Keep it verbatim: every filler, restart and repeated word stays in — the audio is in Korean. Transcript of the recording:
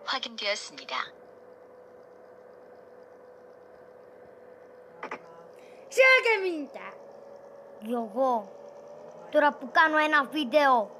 확인되었습니다. Siapa minta? Yoko, tu dah bukan main video.